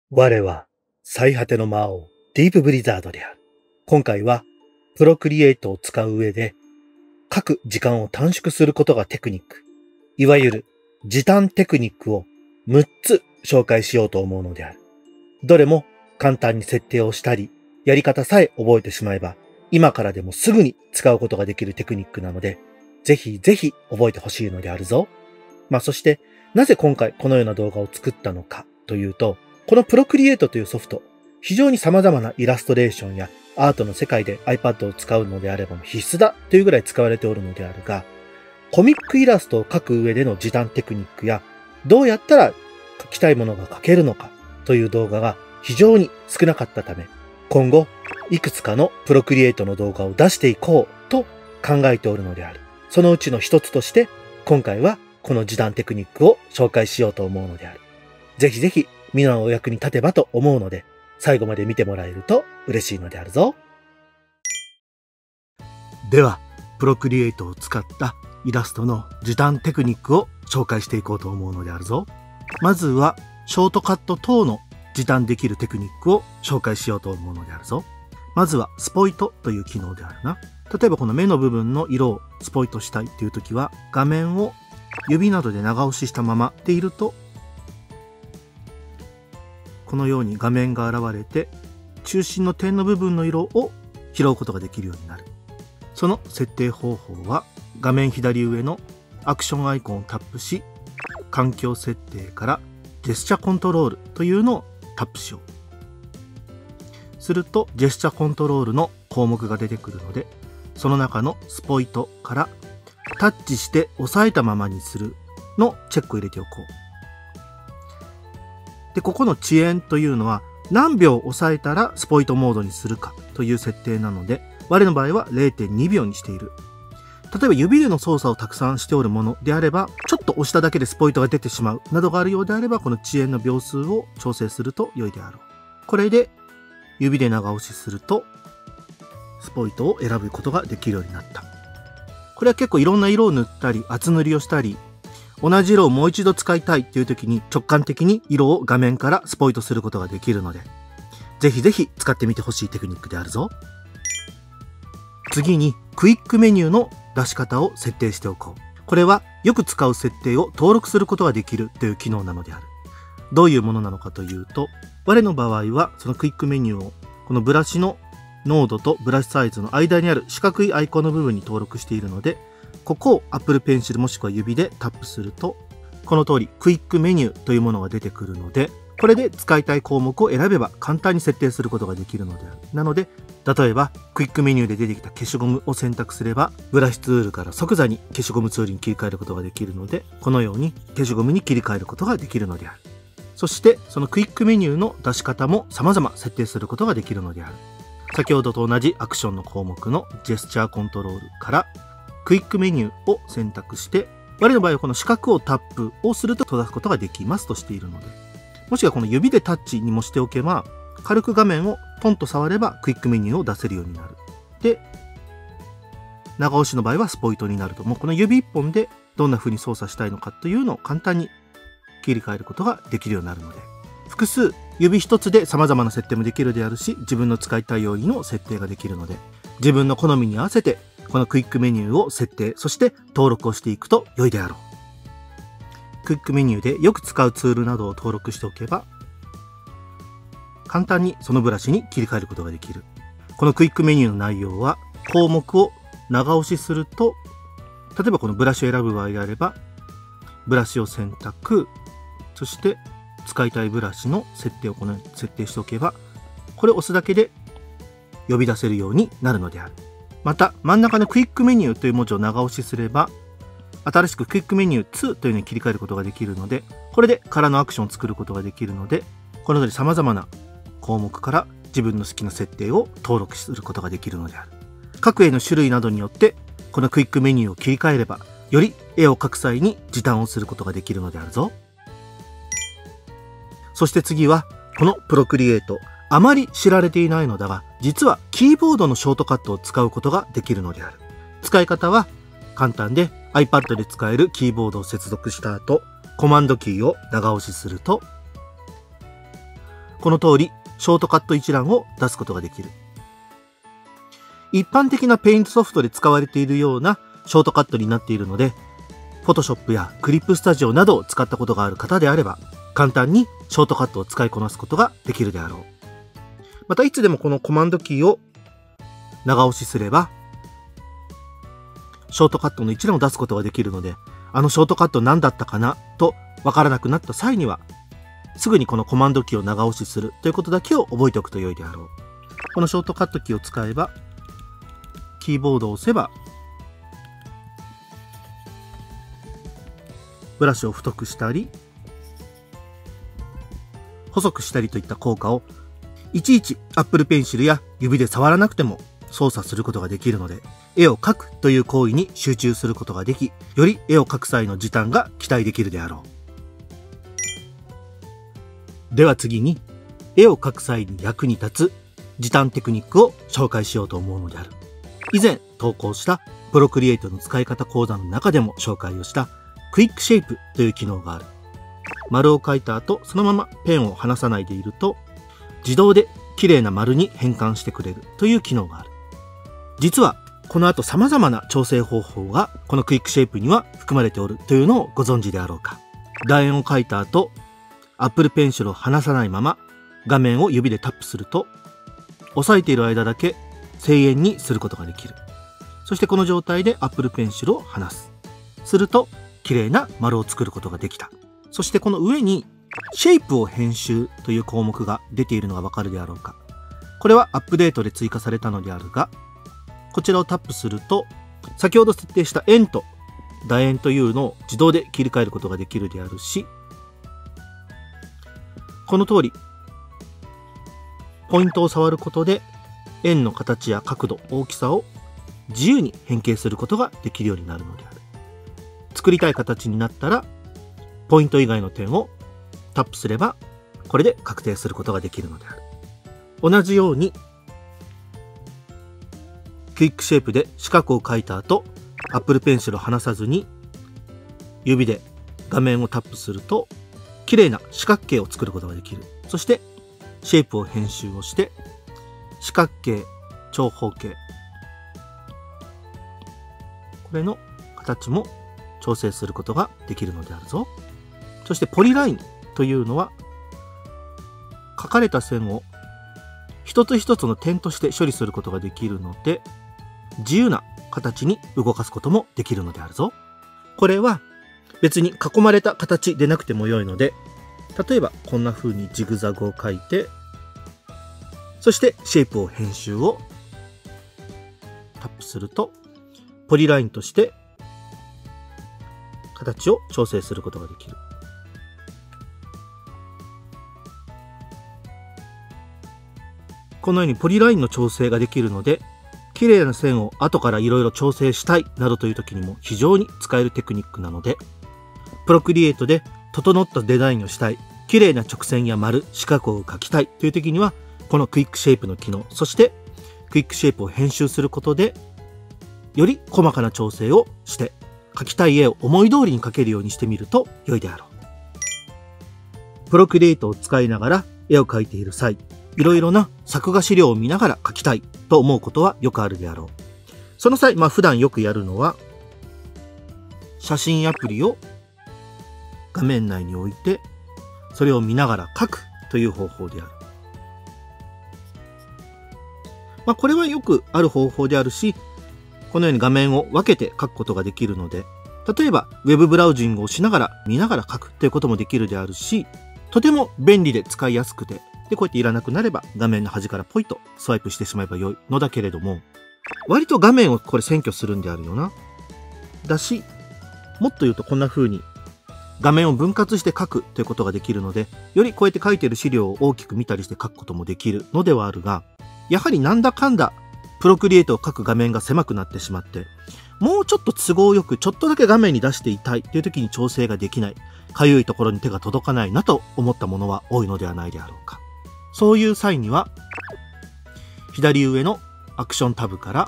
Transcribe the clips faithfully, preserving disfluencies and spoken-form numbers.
我は最果ての魔王、ディープブリザードである。今回は、プロクリエイトを使う上で、書く時間を短縮することがテクニック、いわゆる時短テクニックをむっつ紹介しようと思うのである。どれも簡単に設定をしたり、やり方さえ覚えてしまえば、今からでもすぐに使うことができるテクニックなので、ぜひぜひ覚えてほしいのであるぞ。まあそして、なぜ今回このような動画を作ったのかというと、このプロクリエイトというソフト、非常に様々なイラストレーションやアートの世界で iPad を使うのであれば必須だというぐらい使われておるのであるが、コミックイラストを描く上での時短テクニックや、どうやったら描きたいものが描けるのかという動画が非常に少なかったため、今後いくつかのプロクリエイトの動画を出していこうと考えておるのである。そのうちの一つとして、今回はこの時短テクニックを紹介しようと思うのである。ぜひぜひ皆のお役に立てばと思うので、最後まで見てもらえると嬉しいのであるぞ。では、プロクリエイトを使ったイラストの時短テクニックを紹介していこうと思うのであるぞ。まずは、ショートカット等の時短できるテクニックを紹介しようと思うのであるぞ。まずは、スポイトという機能であるな。例えばこの目の部分の色をスポイトしたいっていう時は、画面を指などで長押ししたままでいると、このように画面が現れて、中心の点の部分の色を拾うことができるようになる。その設定方法は、画面左上のアクションアイコンをタップし、環境設定からジェスチャコントロールというのをタップしよう。すると、ジェスチャコントロールの項目が出てくるので、その中のスポイトからタッチして押さえたままにするのチェックを入れておこう。で、ここの遅延というのは何秒押さえたらスポイトモードにするかという設定なので、我の場合は れいてんにびょうにしている。例えば指での操作をたくさんしておるものであれば、ちょっと押しただけでスポイトが出てしまうなどがあるようであれば、この遅延の秒数を調整すると良いであろう。これで指で長押しすると、スポイトを選ぶことができるようになった。これは結構いろんな色を塗ったり、厚塗りをしたり、同じ色をもう一度使いたいっていう時に直感的に色を画面からスポイトすることができるので、ぜひぜひ使ってみてほしいテクニックであるぞ。次にクイックメニューの出し方を設定しておこう。これはよく使う設定を登録することができるという機能なのである。どういうものなのかというと、我の場合はそのクイックメニューをこのブラシのノードとブラシサイズの間にある四角いアイコンの部分に登録しているので、ここを Apple Pencil もしくは指でタップすると、この通りクイックメニューというものが出てくるので、これで使いたい項目を選べば簡単に設定することができるのである。なので、例えばクイックメニューで出てきた消しゴムを選択すれば、ブラシツールから即座に消しゴムツールに切り替えることができるので、このように消しゴムに切り替えることができるのである。そして、そのクイックメニューの出し方も様々設定することができるのである。先ほどと同じアクションの項目のジェスチャーコントロールからクイックメニューを選択して、我の場合はこの四角をタップをすると閉ざすことができますとしているので、もしくはこの指でタッチにもしておけば、軽く画面をポンと触ればクイックメニューを出せるようになる。で、長押しの場合はスポイトになると、もうこの指一本でどんな風に操作したいのかというのを簡単に切り替えることができるようになるので、複数指一つで様々な設定もできるであるし、自分の使いたいようにの設定ができるので、自分の好みに合わせてこのクイックメニューを設定、そして登録をしていくと良いであろう。クイックメニューでよく使うツールなどを登録しておけば、簡単にそのブラシに切り替えることができる。このクイックメニューの内容は、項目を長押しすると、例えばこのブラシを選ぶ場合であれば、ブラシを選択、そして使いたいブラシの設定をこのように設定しておけば、これを押すだけで呼び出せるようになるのである。また、真ん中のクイックメニューという文字を長押しすれば、新しくクイックメニューツーというのに切り替えることができるので、これで空のアクションを作ることができるので、このように様々な項目から自分の好きな設定を登録することができるのである。各絵の種類などによって、このクイックメニューを切り替えれば、より絵を描く際に時短をすることができるのであるぞ。そして次は、このプロクリエイト。あまり知られていないのだが、実はキーボードのショートカットを使うことができるのである。使い方は簡単で iPad で使えるキーボードを接続した後、コマンドキーを長押しすると、 この通りショートカット一覧を出すことができる。一般的なペイントソフトで使われているようなショートカットになっているので、Photoshop や Clip Studio などを使ったことがある方であれば、簡単にショートカットを使いこなすことができるであろう。またいつでもこのコマンドキーを長押しすれば、ショートカットの一覧を出すことができるので、あのショートカット何だったかなとわからなくなった際には、すぐにこのコマンドキーを長押しするということだけを覚えておくと良いであろう。このショートカットキーを使えば、キーボードを押せば、ブラシを太くしたり、細くしたりといった効果を、いちいち Apple Pencil や指で触らなくても操作することができるので、絵を描くという行為に集中することができ、より絵を描く際の時短が期待できるであろう。では次に、絵を描く際に役に立つ時短テクニックを紹介しようと思うのである。以前投稿したプロクリエイトの使い方講座の中でも紹介をしたクイックシェイプという機能がある。丸を描いた後、そのままペンを離さないでいると、自動で綺麗な丸に変換してくれるという機能がある。実はこの後様々な調整方法がこのクイックシェイプには含まれておるというのをご存知であろうか。楕円を描いた後、Apple Pencilを離さないまま画面を指でタップすると、押さえている間だけ静円にすることができる。そしてこの状態で Apple Pencil を離す。すると綺麗な丸を作ることができた。そしてこの上にシェイプを編集という項目が出ているのがわかるであろうか。これはアップデートで追加されたのであるが、こちらをタップすると、先ほど設定した円と楕円というのを自動で切り替えることができるであるし、この通り、ポイントを触ることで円の形や角度、大きさを自由に変形することができるようになるのである。作りたい形になったら、ポイント以外の点をタップすれば、これで確定することができるのである。同じように、クイックシェイプで四角を描いた後、Apple Pencil を離さずに、指で画面をタップすると、綺麗な四角形を作ることができる。そして、シェイプを編集をして、四角形、長方形、これの形も調整することができるのであるぞ。そしてポリラインというのは、描かれた線を一つ一つの点として処理することができるので、自由な形に動かすこともできるのであるぞ。これは別に囲まれた形でなくても良いので、例えばこんな風にジグザグを描いて、そしてシェイプを編集をタップすると、ポリラインとして形を調整することができる。このようにポリラインの調整ができるので、綺麗な線を後からいろいろ調整したいなどという時にも非常に使えるテクニックなので、プロクリエイトで整ったデザインをしたい、綺麗な直線や丸、四角を描きたいという時には、このクイックシェイプの機能、そしてクイックシェイプを編集することで、より細かな調整をして、描きたい絵を思い通りに描けるようにしてみると良いであろう。プロクリエイトを使いながら絵を描いている際、いろいろな作画資料を見ながら描きたいと思うことはよくあるであろう。その際、まあ普段よくやるのは、写真アプリを画面内に置いて、それを見ながら描くという方法である。まあこれはよくある方法であるし、このように画面を分けて描くことができるので、例えばウェブブラウジングをしながら見ながら描くということもできるであるし、とても便利で使いやすくて、で、こうやっていらなくなれば画面の端からポイとスワイプしてしまえば良いのだけれども、割と画面をこれ占拠するんであるよな。だし、もっと言うとこんな風に画面を分割して書くということができるので、よりこうやって書いている資料を大きく見たりして書くこともできるのではあるが、やはりなんだかんだプロクリエイトを書く画面が狭くなってしまって、もうちょっと都合よくちょっとだけ画面に出していたいという時に調整ができない、かゆいところに手が届かないなと思ったものは多いのではないであろうか。そういう際には、左上のアクションタブから、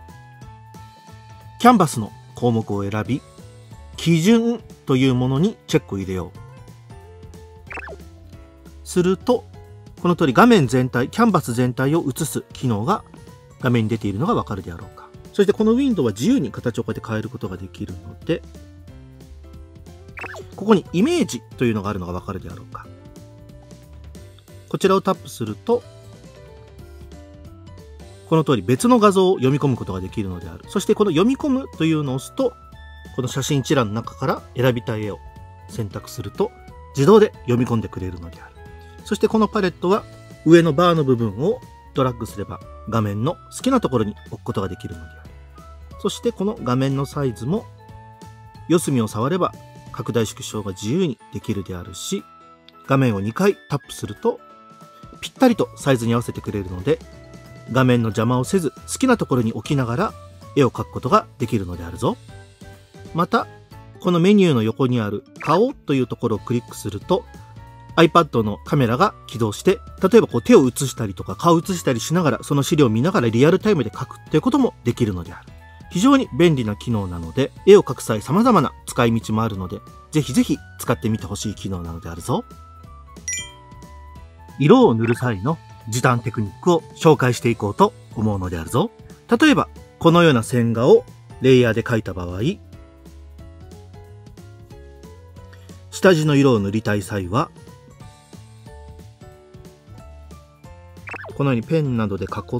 キャンバスの項目を選び、基準というものにチェックを入れよう。すると、 この通り画面全体、キャンバス全体を映す機能が画面に出ているのがわかるであろうか。そしてこのウィンドウは自由に形をこうやって変えることができるので、ここにイメージというのがあるのがわかるであろうか。こちらをタップすると、この通り別の画像を読み込むことができるのである。そしてこの読み込むというのを押すと、この写真一覧の中から選びたい絵を選択すると、自動で読み込んでくれるのである。そしてこのパレットは上のバーの部分をドラッグすれば画面の好きなところに置くことができるのである。そしてこの画面のサイズも四隅を触れば拡大縮小が自由にできるであるし、画面をにかいタップするとぴったりとサイズに合わせてくれるので、画面の邪魔をせず好きなところに置きながら絵を描くことができるのであるぞ。また、このメニューの横にある顔というところをクリックすると iPad のカメラが起動して、例えばこう手を映したりとか顔を映したりしながらその資料を見ながらリアルタイムで描くということもできるのである。非常に便利な機能なので、絵を描く際様々な使い道もあるので、ぜひぜひ使ってみてほしい機能なのであるぞ。色を塗る際の時短テクニックを紹介していこうと思うのであるぞ。例えば、このような線画をレイヤーで描いた場合、下地の色を塗りたい際は、このようにペンなどで囲って、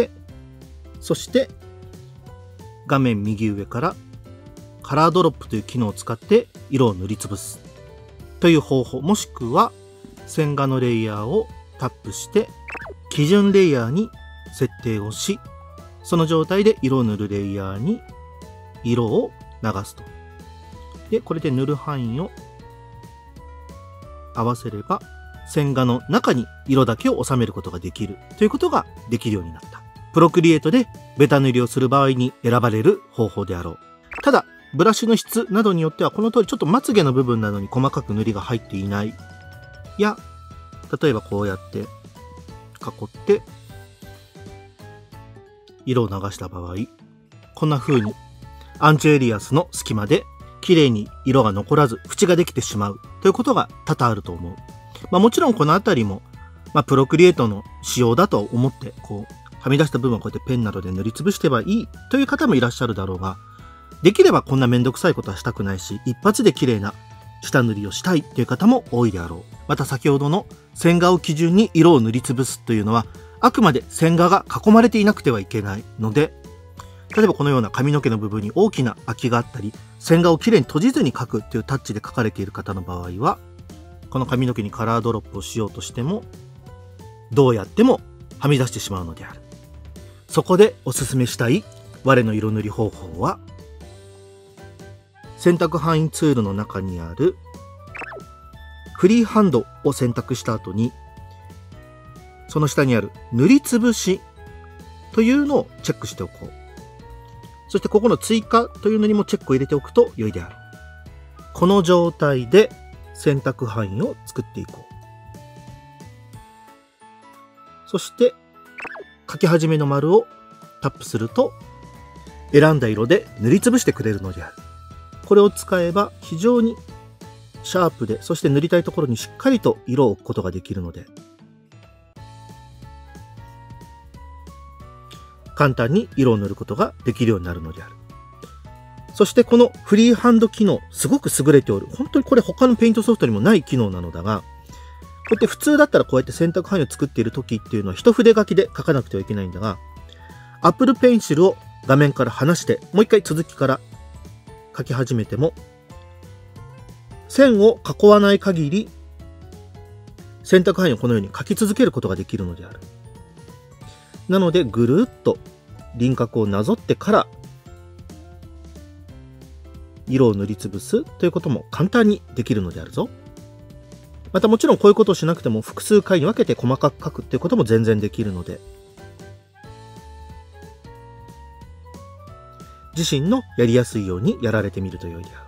そして画面右上からカラードロップという機能を使って色を塗りつぶすという方法、もしくは線画のレイヤーをタップして基準レイヤーに設定をし、その状態で色を塗るレイヤーに色を流すと。で、これで塗る範囲を合わせれば線画の中に色だけを収めることができるということができるようになった。プロクリエイトでベタ塗りをする場合に選ばれる方法であろう。ただ、ブラシの質などによってはこの通りちょっとまつげの部分などに細かく塗りが入っていない。や、例えばこうやって囲って色を流した場合、こんな風にアンチエリアスの隙間で綺麗に色が残らず縁ができてしまうということが多々あると思う。まあもちろんこのあたりも、まあプロクリエイトの仕様だと思って、こう、はみ出した部分をこうやってペンなどで塗りつぶしてばいいという方もいらっしゃるだろうが、できればこんなめんどくさいことはしたくないし、一発で綺麗な下塗りをしたいという方も多いであろう。また先ほどの線画を基準に色を塗りつぶすというのは、あくまで線画が囲まれていなくてはいけないので、例えばこのような髪の毛の部分に大きな空きがあったり、線画をきれいに閉じずに描くというタッチで描かれている方の場合は、この髪の毛にカラードロップをしようとしても、どうやってもはみ出してしまうのである。そこでおすすめしたい我の色塗り方法は、選択範囲ツールの中にあるフリーハンドを選択した後に、その下にある塗りつぶしというのをチェックしておこう。そしてここの追加というのにもチェックを入れておくと良いである。この状態で選択範囲を作っていこう。そして書き始めの丸をタップすると選んだ色で塗りつぶしてくれるのである。これを使えば非常にシャープで、そして塗りたいところにしっかりと色を置くことができるので、簡単に色を塗ることができるようになるのである。そしてこのフリーハンド機能、すごく優れておる。本当にこれ他のペイントソフトにもない機能なのだが、こうやって普通だったらこうやって選択範囲を作っている時っていうのは一筆書きで書かなくてはいけないんだが、Apple Pencil を画面から離して、もう一回続きから書き始めても、線を囲わない限り、選択範囲をこのように書き続けることができるのである。なので、ぐるっと輪郭をなぞってから、色を塗りつぶすということも簡単にできるのであるぞ。またもちろんこういうことをしなくても複数回に分けて細かく書くっていうことも全然できるので、自身のやりやすいようにやられてみると良いであろ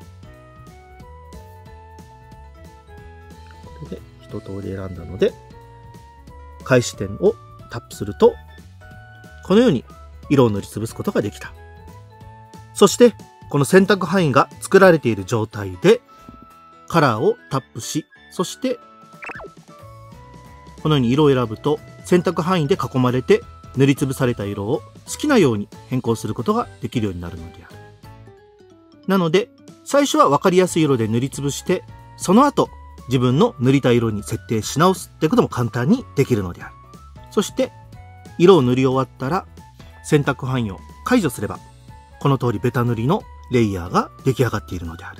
う。これで一通り選んだので、開始点をタップすると、このように色を塗りつぶすことができた。そして、この選択範囲が作られている状態で、カラーをタップし、そして、 このように色を選ぶと選択範囲で囲まれて塗りつぶされた色を好きなように変更することができるようになるのである。なので最初は分かりやすい色で塗りつぶして、その後自分の塗りたい色に設定し直すってことも簡単にできるのである。そして色を塗り終わったら選択範囲を解除すれば、この通りベタ塗りのレイヤーが出来上がっているのである。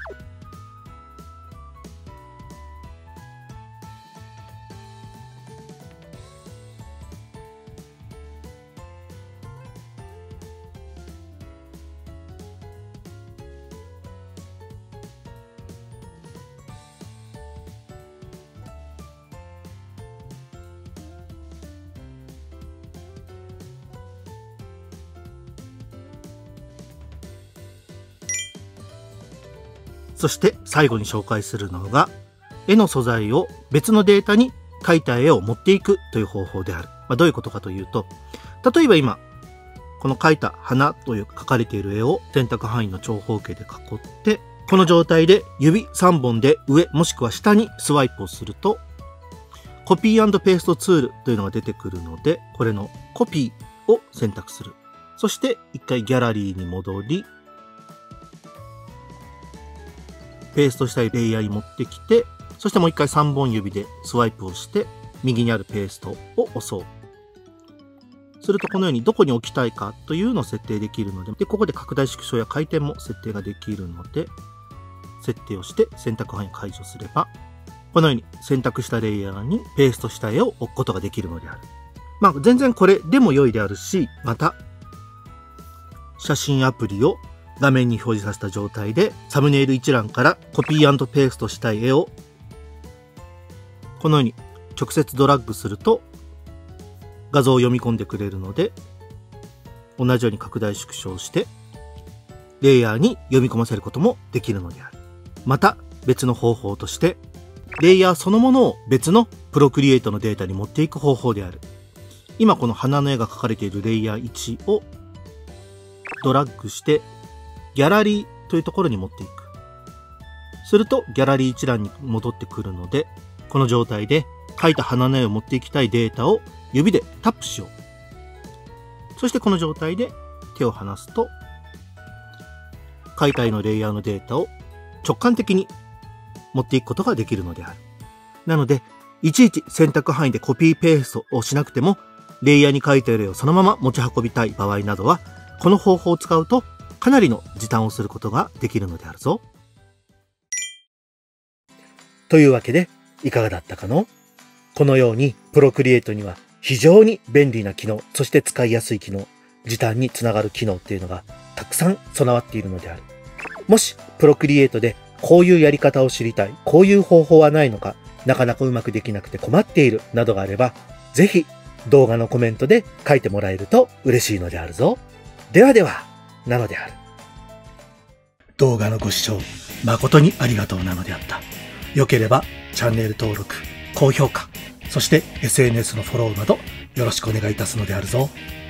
そして最後に紹介するのが、絵の素材を別のデータに描いた絵を持っていくという方法である。まあ、どういうことかというと、例えば今、この描いた花という描かれている絵を選択範囲の長方形で囲って、この状態で指さんぼんで上もしくは下にスワイプをすると、コピー&ペーストツールというのが出てくるので、これのコピーを選択する。そして一回ギャラリーに戻り、ペーストしたいレイヤーに持ってきて、そしてもう一回さんぼん指でスワイプをして、右にあるペーストを押そう。するとこのようにどこに置きたいかというのを設定できるので、で、ここで拡大縮小や回転も設定ができるので、設定をして選択範囲を解除すれば、このように選択したレイヤーにペーストした絵を置くことができるのである。まあ全然これでも良いであるし、また、写真アプリを画面に表示させた状態でサムネイル一覧からコピー&ペーストしたい絵をこのように直接ドラッグすると画像を読み込んでくれるので、同じように拡大縮小してレイヤーに読み込ませることもできるのである。また別の方法としてレイヤーそのものを別のプロクリエイトのデータに持っていく方法である。今この花の絵が描かれているレイヤーいちをドラッグしてギャラリーというところに持っていく。するとギャラリー一覧に戻ってくるので、この状態で描いた花の絵を持っていきたいデータを指でタップしよう。そしてこの状態で手を離すと、描いた絵のレイヤーのデータを直感的に持っていくことができるのである。なので、いちいち選択範囲でコピーペーストをしなくても、レイヤーに描いた絵をそのまま持ち運びたい場合などは、この方法を使うとかなりの時短をすることができるのであるぞ。というわけで、いかがだったかの？このように、プロクリエイトには非常に便利な機能、そして使いやすい機能、時短につながる機能っていうのがたくさん備わっているのである。もし、プロクリエイトでこういうやり方を知りたい、こういう方法はないのか、なかなかうまくできなくて困っているなどがあれば、ぜひ動画のコメントで書いてもらえると嬉しいのであるぞ。ではでは、なのである。動画のご視聴誠にありがとうなのであった。よければチャンネル登録、高評価、そして エスエヌエス のフォローなどよろしくお願いいたすのであるぞ。